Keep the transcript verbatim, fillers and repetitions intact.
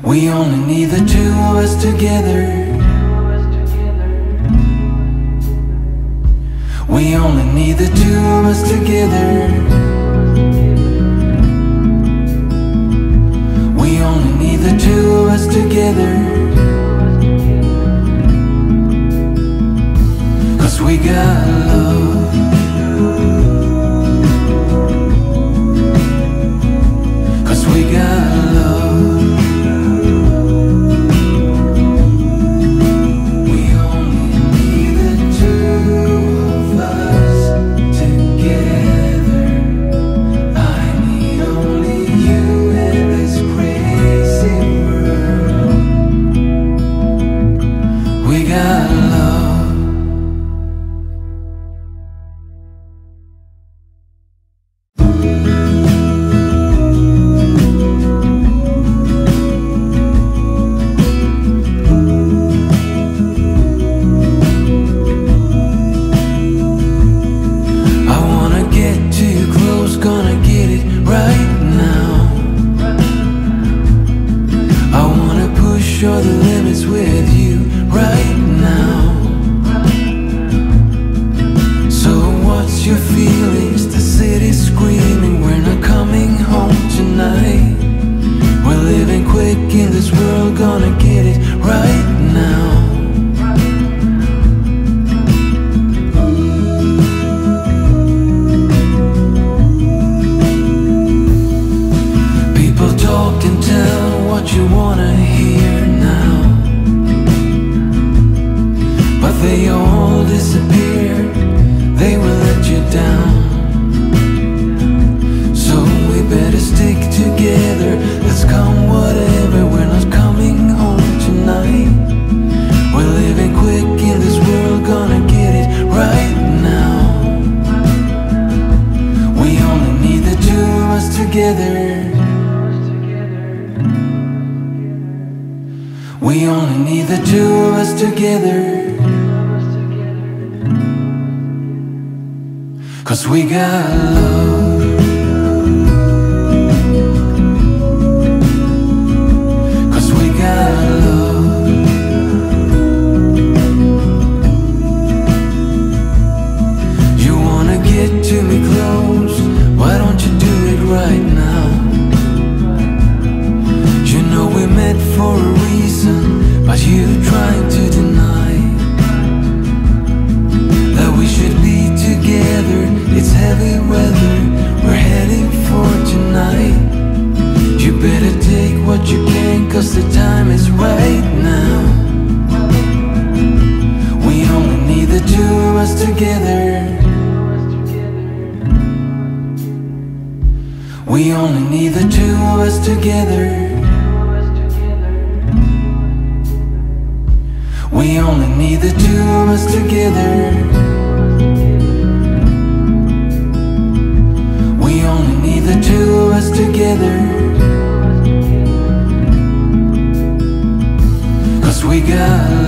We only need the two of us together. We only need the two of us together. We only need the two of us together. 'Cause we got love. Cause we got love. We only need the two of us together. I need only you in this crazy world. We got love. Show the limits with you right now. So what's your feelings? The city's screaming, we're not coming home tonight. We're living quick in this world, gonna get it right now. People talk and tell what you wanna hear, but they all disappeared, they will let you down. So we better stick together, let's come whatever, we're not coming home tonight. We're living quick in this world, gonna get it right now. We only need the two of us together. We only need the two of us together. 'Cause we got love. Cause we got love. You wanna get to me close, why don't you do it right now? You know we met for a reason, but you trying to deny that we should be together. It's heavy weather, we're heading for tonight. You better take what you can, 'cause the time is right now. We only need the two of us together. We only need the two of us together. We only need the two of us together. We only need the two of us together. 'Cause we got